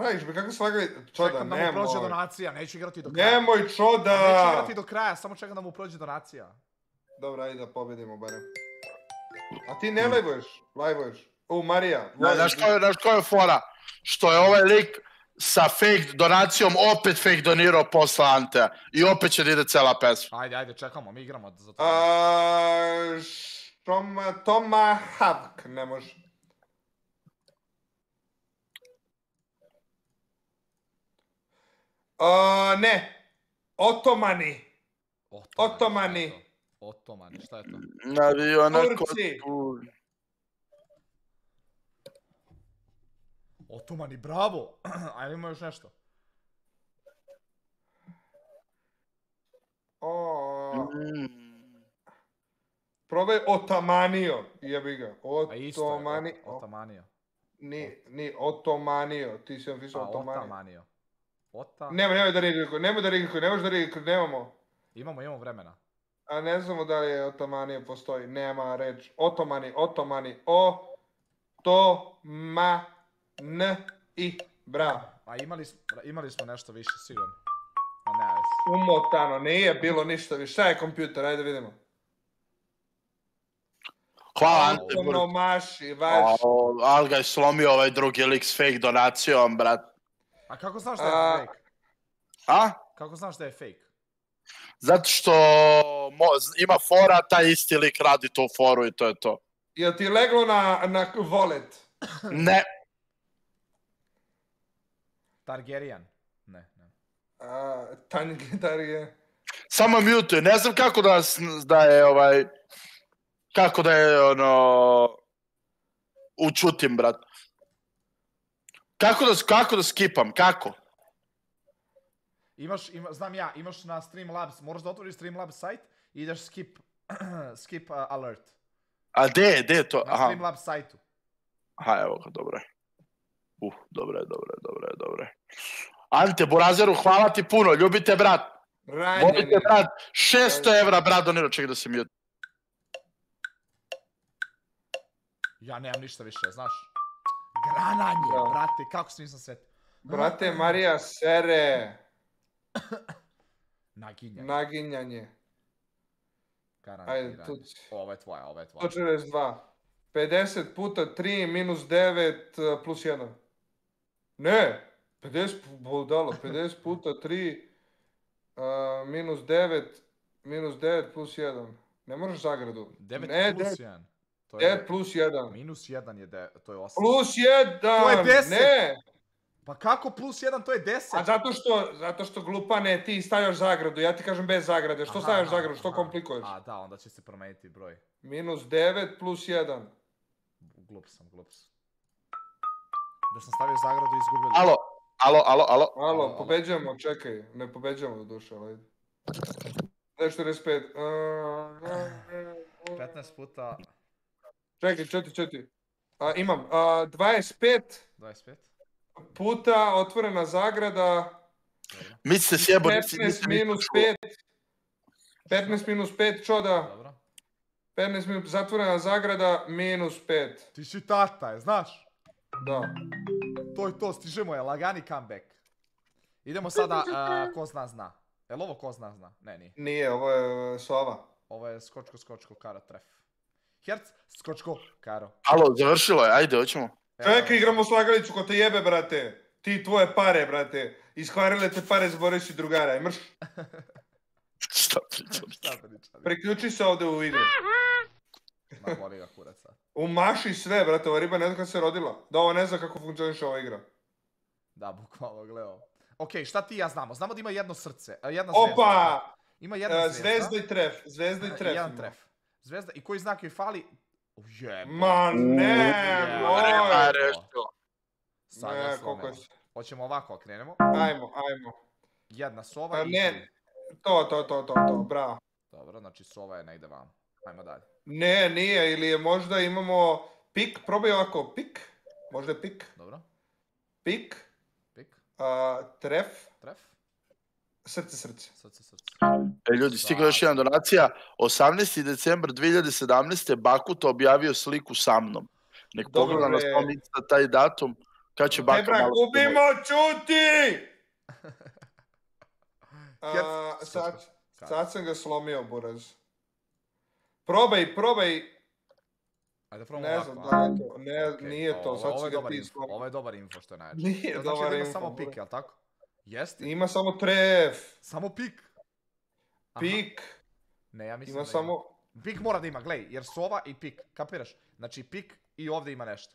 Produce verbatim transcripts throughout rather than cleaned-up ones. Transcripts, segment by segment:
radiš, be kako slagali? Čoda, Čekam da mu prođe donacija, neću igrati do kraja. Nemoj, Čoda! Neću igrati do kraja, samo čekam da mu prođe donacija. Dobro, ajde da pobedimo barem. A ti ne lajvuješ, lajvuješ. U, Marija. Znaš ko je fora? Što je ovaj lik sa fake donacijom opet fake donirao posle Antea. I opet će da ide cela pesma. Ajde, ajde, čekamo, mi igramo za to. Toma Havk, ne može. Ne. Otomani. Otomani. Otomani, šta je to? Turci. Otomani, bravo! Ajde, ima još nešto. Probaj Otamanio, jebi ga. Otomani. Otamanio. Ni, Otomanio. Ti si napisao Otamanio. Otamanio. Ota... Nemoj, nemoj da rigikuj, nemoj da rigikuj, ne možeš da rigikuj, nemamo. Imamo, imamo vremena. A ne znamo da li je Otamanio postoji, nema reč. Otomani, Otomani, O, To, Ma, N, I, bravo. A imali smo nešto više, sigurno. A ne, ajde. Umotano, nije bilo ništa više. Šta je kompjuter, ajde vidimo. Hvala, Ante. Ono maši, vaš. Ali ga je slomio ovaj drugi lik s fake donacijom, brat. A kako znaš da je fake? A? Kako znaš da je fake? Zato što ima fora, taj isti lik radi tu foru i to je to. Jel ti leglo na wallet? Ne. Targaryen? Ne, ne. Targaryen. Samo mute, ne znam kako da je ovaj... Kako da je ono... Učutim, brat. Kako da skipam, kako? Imaš, znam ja, imaš na Streamlabs, moraš da otvoriš Streamlabs sajt i ideš skip, skip alert. A gde, gde je to? Na Streamlabs sajtu. Aha, evo ga, dobro je. Uh, dobro je, dobro je, dobro je, dobro je. Ante, Burazeru, hvala ti puno, ljubite, brat. Volite, brat, šesto evra, brat, doniro, čekaj da se mute. Ja nemam ništa više, znaš. Grananje, brate, kako se nisam sretio. Brate, Marija, sere. Naginjanje. Naginjanje. Ajde, ovo je tvoja, ovo je tvoja. sto četrdeset dva. pedeset puta tri minus devet plus jedan. Ne, pedeset, budalo, pedeset puta tri minus devet, minus devet plus jedan. Ne možeš zagradu. devet plus jedan. devet plus jedan. Minus jedan je, to je osam. Plus jedan, to je deset. Ne. Pa kako plus jedan, to je deset? A zato što, zato što glupane ti stavljaš zagradu, ja ti kažem bez zagrade, što stavljaš zagradu, što komplikuješ? A da, onda će se promeniti broj. Minus devet plus jedan. Glup sam, glup sam. Da sam stavio zagradu i izgubili. Alo, alo, alo, alo. Alo, pobeđujemo, čekaj, ne pobeđujemo do duše, ali ajde. četrdeset pet. petnaest puta... Čekaj, četiri, četiri. Imam, dvadeset pet. dvadeset pet. Puta otvorena zagrada. Mi se sjebo. petnaest minus pet. petnaest minus pet, čoda. Dobro. petnaest minus zatvorena zagrada minus pet. Ti si tata, je, znaš? Da. To je to, stižemo je, lagani comeback. Idemo sada, ko zna zna. Jel ovo ko zna zna? Ne, nije. Nije, ovo je sova. Ovo je skočko, skočko, karo, tref. Herc, skočko, karo. Alo, završilo je, ajde, hoćemo. Čekaj, igramo slagalicu ko te jebe, brate. Ti tvoje pare, brate. Iskvarile te pare zboriš i drugara, mrš. Šta pričam? Priključi se ovde u igru. Ma, boli ga kurac sad. Umaši sve, brate, ova riba ne zna kada se rodila. Da ovo ne zna kako funkcioniše ova igra. Da, bukvalno, gledao. Okej, šta ti i ja znamo? Znamo da ima jedno srce, jedna zvezda. Opa! Ima jedna zvezda. Zvezda i tref, zvezda i tref. Jedan tref. Zvezda, i koji znak joj fali? Jebo. Ma ne, moj! Ne, koliko je... Hoćemo ovako, krenemo. Ajmo, ajmo. Jedna sova i... Ne, to, to, to, to, to, bravo. Dobro, znači sova je negde vam. Ajmo dalje. Ne, nije, ili je možda imamo pik, probaj ovako, pik. Možda je pik. Dobro. Pik. Pik. Tref. Tref. Srce, srce. Srce, srce. E, ljudi, stigla još jedna donacija. osamnaesti decembar dve hiljade sedamnaeste. Bakuta objavio sliku sa mnom. Nek pogleda na svom Insta taj datum. Kad će baka Ebra, malo... gubimo, čuti! Hec, A, sad, sad. sad sam ga slomio, buraz. Probaj, probaj. Ajde probamo Ne ovako. znam a? da li je to. Ne, Okej, nije to, ovo- sad ovo si je ga dobar ti info, slomio. ovo je dobar info što je najjače. Nije To znači dobar da ima info, samo buraz. pik, jel tako? Jeste? Ima samo tref, Samo pik? Aha. pik, Ne, ja mislim ima da samo... ima. Pik mora da ima, glej, jer sova i pik, kapiraš? Znači pik i ovdje ima nešto.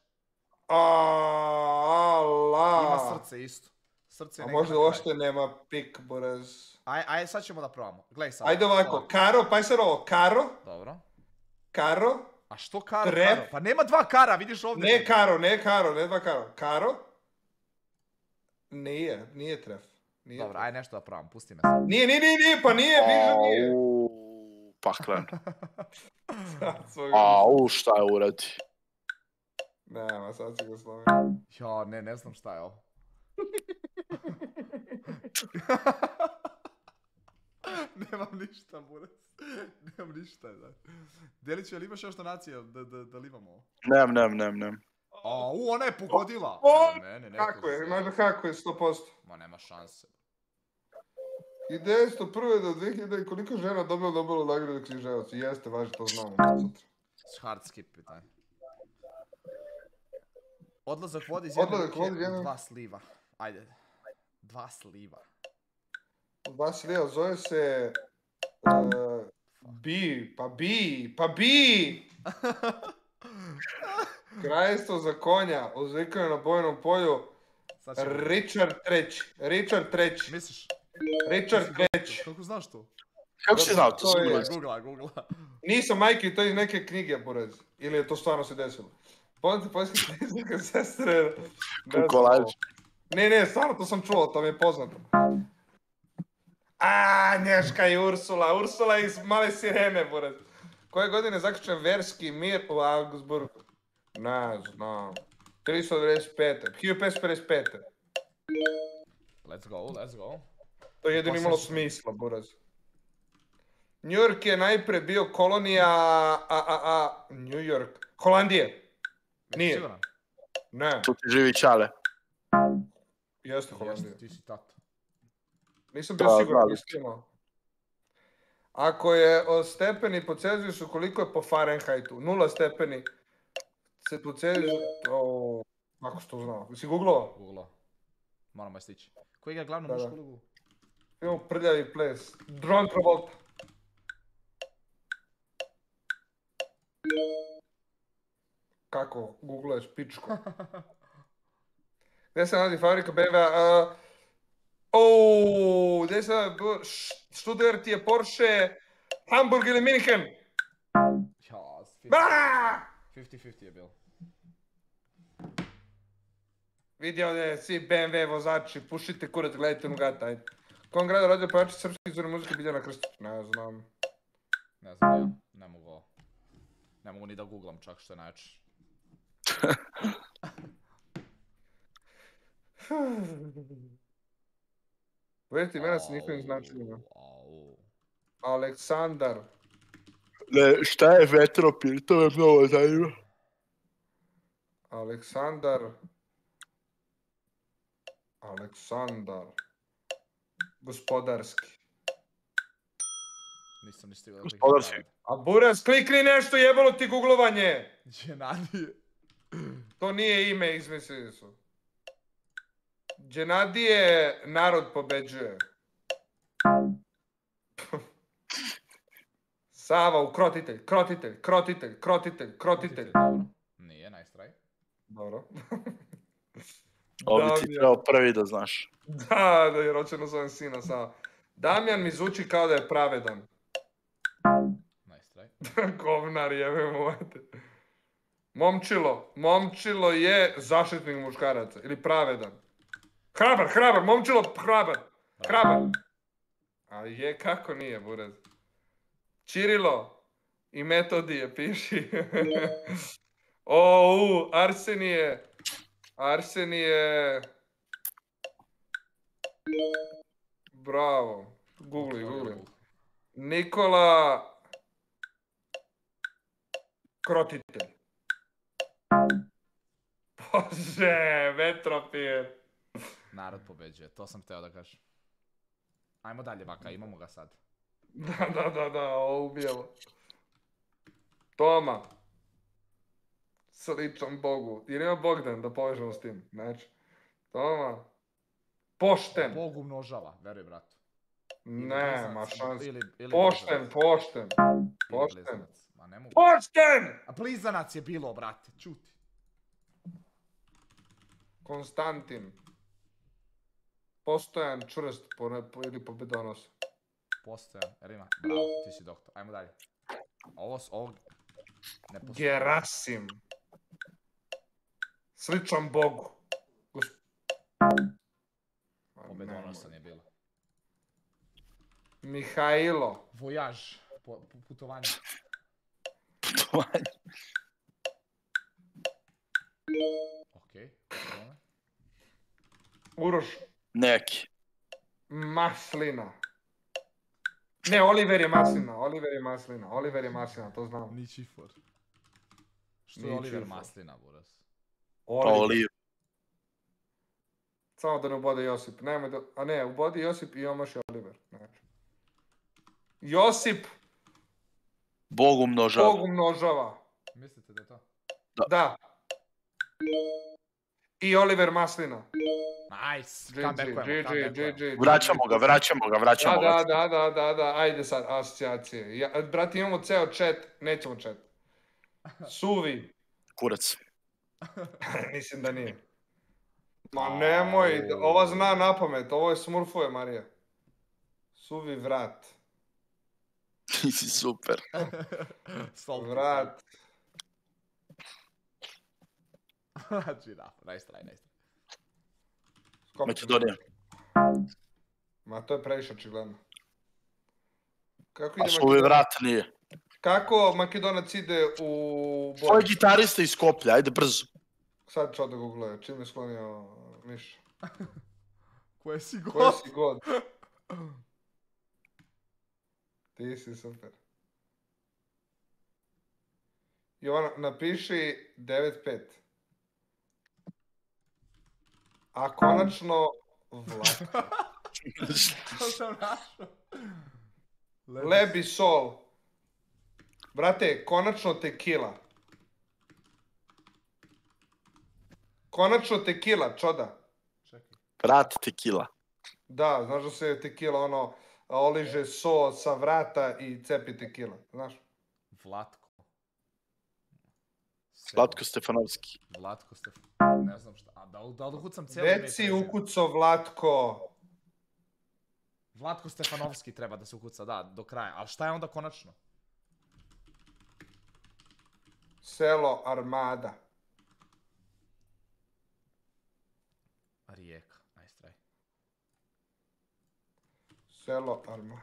Ala. Ima srce isto. Srce je A negdje možda na kraju. uopšte nema pik, buraz. Aj, aj, sad ćemo da probamo. Glej sad. Ajde ovako, Karo, pa je sad ovo, Karo, Dobro. Karo, A što karo, Tref. karo? Pa nema dva kara, vidiš ovdje. ne Karo, ne Karo, ne dva Karo, Karo, nije, nije tref. Nije Dobro, tref. aj nešto da probam, pusti me sad. Nije, nije, nije, nije, pa nije, viže nije. Auuu, paklen. Sad svoj- Au, šta je uradi? Nema, sad si ga slomio. Ja, ne, ne znam šta je ovo. Nemam ništa, buraz. Nemam ništa, da. Delić, jel imaš još donacije da, da, da li imamo ovo? Nem, nem, nem, nem. A, u, ona je pogodila. O, Evo mene, neko Kako je, se- znaš da kako je, sto posto. Ma nema šanse. I devetsto prve do dve hiljade, koliko žena dobila Nobelovu nagradu književac? Jeste, važi, to znamo sutra. Hard skip pitanje. Odlazak vode iz jedne Odlazak ruke vode iz u jedne- dva sliva. Ajde. Dva sliva. Vasilija zove se... Uh, bi, pa bi, pa bi! Kraljestvo za konja, uzvikano na bojnom polju, Sad ćemo... Richard treći. Richard treći. Misliš? Richard treći. Kako znaš to? Kako si znao, to To sam je- uradi. Googla, googla. Nisam majke, to je iz neke knjige, pored. Ili je to stvarno se desilo. Poznate poljske knjiznika sestre... ne znam Kukolač. ovo. Ne, ne, stvarno to sam čuo, to mi je poznato. A, Nješka i Ursula, Ursula iz Male sirene, pored. Koje godine je zaključen verski mir u Augsburgu? Ne znam. tristo devedeset pete. hiljadu petsto pedeset pete. Let's go, let's go. To je jedino Pa imalo sad- smisla, buraz. New York je najpre bio kolonija, a, a, a, New York, Holandije. Nije. Siguran? Ne, Tu ti živi Čale. jeste Holandija. Jeste, ti si tata. Nisam bio Da, siguran, znali iskreno. Ako je o stepeni po Celzijusu, koliko je po Fahrenheitu? Nula stepeni. Se po Celzijusu... O, kako si to znao? Jesi googlao? Googla. Moramo je stići. Koji igra glavnu Da, da. mušku ulogu? Imamo prljavi ples. John Travolta. Kako? Googluješ pičko. Gdje se nalazi fabrika B M W-a? Ooo, gdje se nalazi... Stuttgart je Porsche, Hamburg ili München? Ja, Ba! fifty fifty je bilo. Vidio je svi B M W vozači, pušite kurac, gledajte Nugata, ajde. Kom gradu rodio pevači srpske izvorne muzike Biljana Krstić? Ne znam. Ne znam ja, ne mogu ovo. Ne mogu ni da googlam čak što je najjače. Uvijeti imena sa njihovim značenjima. Au. Aleksandar. Ne, šta je vetropil, to me mnogo zanima. Aleksandar. Aleksandar. Gospodarski. Nisam ni stigao da Gospodarski. kliknem. A Buras, klikni nešto, jebalo ti googlovanje! Dženadije. To nije ime, izmislili su. Dženadije narod pobeđuje. Sava, ukrotitelj, krotitelj, krotitelj, krotitelj, krotitelj. Dobro. Nije, nice try. Dobro. Ovo bi ti Damjan. trebao prvi da znaš. Da, da je ročeno zovem sina Sava. Damjan mi zvuči kao da je pravedan. Nice try. Govnar jebe mu vate. Momčilo. Momčilo je zaštitnik muškaraca. Ili pravedan. Hrabar, hrabar, momčilo, hrabar. Hrabar. A je, kako nije, buraz. Čirilo. I Metodije, piši. O, u, Arsenije. Arsenije. Bravo. Googli, googli. Nikola Krotitelj. Bože, Metropir. Narod pobeđuje, to sam hteo da kažem. Ajmo dalje, Baka, imamo ga sad. Da, da, da, da, ovo ubijalo. Toma. Sličan Bogu. Jer ima Bogdan da povežemo s tim. Znači, Toma. Pošten. Bog umnožava, veruj bratu. Ne, ma šans. Ili, ili pošten, blizanac. pošten. Ili Pošten. blizanac. Ma ne mogu. Pošten! A blizanac je bilo, brate, čuti. Konstantin. Postojan, čvrst, po, po, ili pobedonos. Postojan, Rima, bravo, ti si doktor. Ajmo dalje. Ovo, ovo... Ne postoji. Gerasim. Sličan Bogu. Gos... Pobedonosan je bilo. Mihajlo. Vojaž, po, po, putovanje. Putovanje. Okej, okay. Uroš. Neki. Maslina. Ne, Oliver je maslina, Oliver je maslina, Oliver je maslina, to znam. Ni Čifor. Što je Oliver maslina, buras? Oliver. Samo da ne ubode Josip, nemoj da, a ne, ubodi Josip i omaš je Oliver. Znači. Josip. Bog umnožava. Bog umnožava. Mislite da je to? Da. Da. I Oliver maslina. Nice, comebackujemo, comebackujemo. Vraćamo ga, vraćamo ga, vraćamo ga. Da, da, da, da, da, ajde sad, asocijacije. Ja, brati, imamo ceo chat, nećemo chat. Suvi. Kurac. Mislim da nije. Ma nemoj, ova zna na pamet, ovo je smurfuje, Marija. Suvi vrat. Ti si super. Vrat. Žirafa, nice try, nice try. Makedonija. Ma to je previše očigledno. Kako A ide suvi Makedonija? vrat nije. Kako Makedonac ide u... Ovo je gitarista iz Skoplja, ajde brzo. Sad ću da googlaju, čim je sklonio Miša. Koje si god? Koje si god. Ti si super. Jovana, napiši devet pet. A konačno Vlatko. To sam našao. Lebi sol. Brate, konačno tequila. Konačno tequila, čoda. Čekaj. Vrat tequila. Da, znaš da se tequila ono, oliže so sa vrata i cepi tequila, znaš? Vlatko. Vlatko Stefanovski. Vlatko Stefanovski. Ne znam šta. A da li da ukucam cijelo ime? Već si ukucao Vlatko. Vlatko Stefanovski treba da se ukuca, da, do kraja. Ali šta je onda konačno? Selo Armada. Rijeka, nice try. Selo Armada.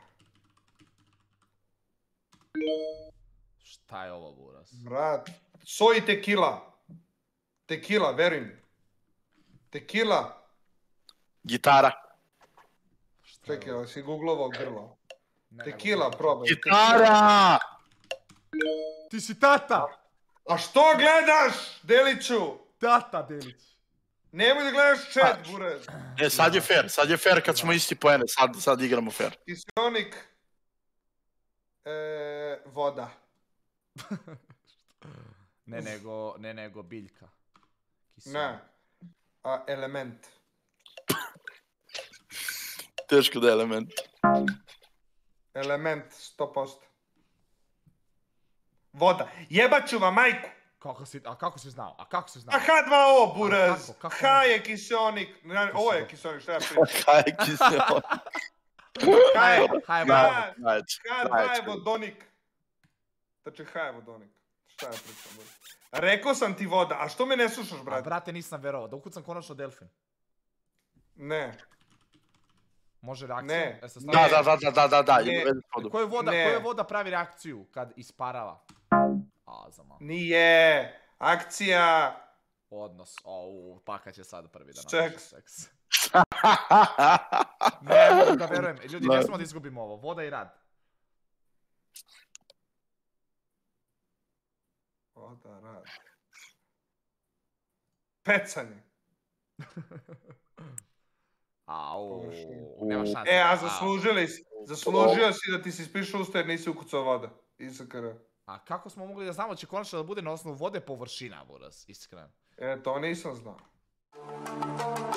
Šta je ovo, buras? Brat. So i tequila. Tequila, veruj mi. Tequila. Gitara. Čekaj, ali si googlovao grlo. Tequila, probaj. Gitara! Ti si tata! A što gledaš, Deliću? Tata, Delić. Nemoj da gledaš chat, buraz. E, sad je fair, sad je fair kad smo isti poene, sad, sad igramo fair. Kiselnik. E, voda. Ne nego, ne nego biljka. Kiselnik. Ne. A, element. Teško da je element. Element, sto posto. Voda. Jebaću vam majku. Kako si, a kako si znao? A kako si znao? A H dva O, buraz. kako, kako? H je kiselnik. Ne, ovo je kiselnik, šta ja pričam? Kaj je kiselnik? H je, Haj, H, bravo. H dva je vodonik. Znači H je vodonik. Šta ja pričam, buraz? Rekao sam ti voda, a što me ne slušaš, A brate? brate, nisam verovao. Da ukucam konačno delfin. Ne. Može reakciju? Ne. E, se Da, stavlja- da, da, da, da, da, Ne. idemo vodu. Koja voda, Ne. koja voda pravi reakciju kad isparava? A, za malo. Nije. Akcija. Odnos. O, u, Paka će sad prvi da Seks. napiše seks. Ne mogu da verujem. Ljudi, ne smemo da izgubimo ovo. Voda i rad. Voda, rad. Pecanje. Au, nema šanse. E, a zaslužili si, zaslužio si da ti si spišao usta jer nisi ukucao voda. Iskreno. A kako smo mogli da znamo će konačno da bude na osnovu vode površina, Buraz, iskreno. E, to nisam znao.